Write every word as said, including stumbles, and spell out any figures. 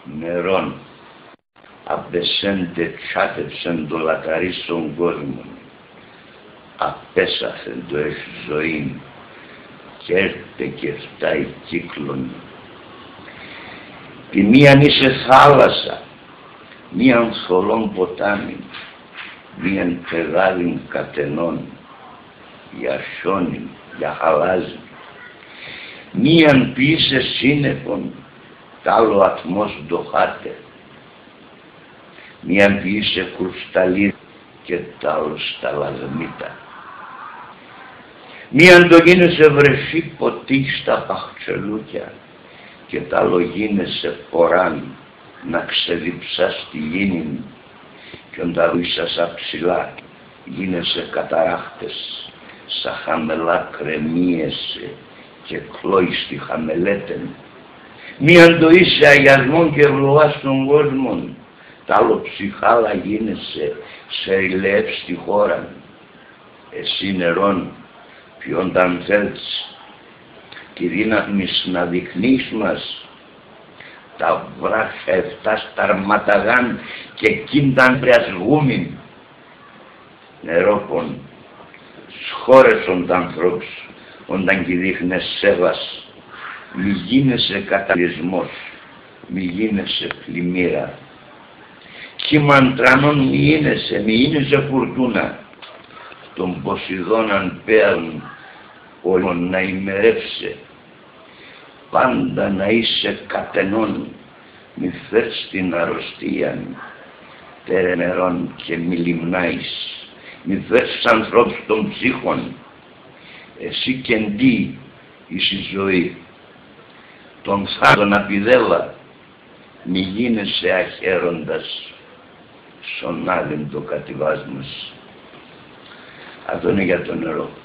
νερών απεσέντε τσάτευσεν το λακαρί στον κόσμο, απέσαθεν το έχει ζωή και έρθε και φτάει κύκλον. Τη μίαν είσαι θάλασσα, μίαν θολόν ποτάμι, μίαν πεδάλιν κατενών, για χιόνι, για χαλάζι, μίαν ποιήσε σύννεφον, τ' άλλο ατμός ντοχάτε, μίαν ποιήσε κρουσταλί και τ' άλλο σταλαγμίτα, μίαν το γίνεσαι βρεσί ποτή στα παχτσελούκια και τ' άλλο γίνεσαι φοράν να ξεδιψάς τη γήνη και όντα βίσασα ψηλά γίνεσαι καταράχτες σαν χαμελά κρεμίεσαι και κλώιστη χαμελέτεν. Μίαν το είσαι αγιασμόν και ευλογά στον κόσμο, τ' άλλο ψυχάλα γίνεσαι σε ηλαιεύς στη χώρα. Εσύ νερόν ποιόνταν θέλεις τη δύναμη να δειχνείς μας τα βράχια εφτά σταρματαγάν και κίνταν πριασγούμιν. Νερόπον σχόρες όντα ανθρώπους όνταν κι δείχνες σέβας, μη γίνεσαι καταλυσμός, μη γίνεσαι πλημμύρα. Κίμαν τρανών μη γίνεσαι, μη γίνεσαι φουρτούνα, τον Ποσειδώναν πέαν όλων να ημερεύσε, πάντα να είσαι κατενών, μη φέρς την αρρωστίαν, τέρε νερών και μη λιμνάεις, μη φέρς ανθρώπους των ψύχων, εσύ κεντή εις η ζωή, τον θάρρον απειδέλα, μη γίνεσαι αχαίροντας, σον άλλην το κατηβάσμας. Αυτό είναι για το νερό.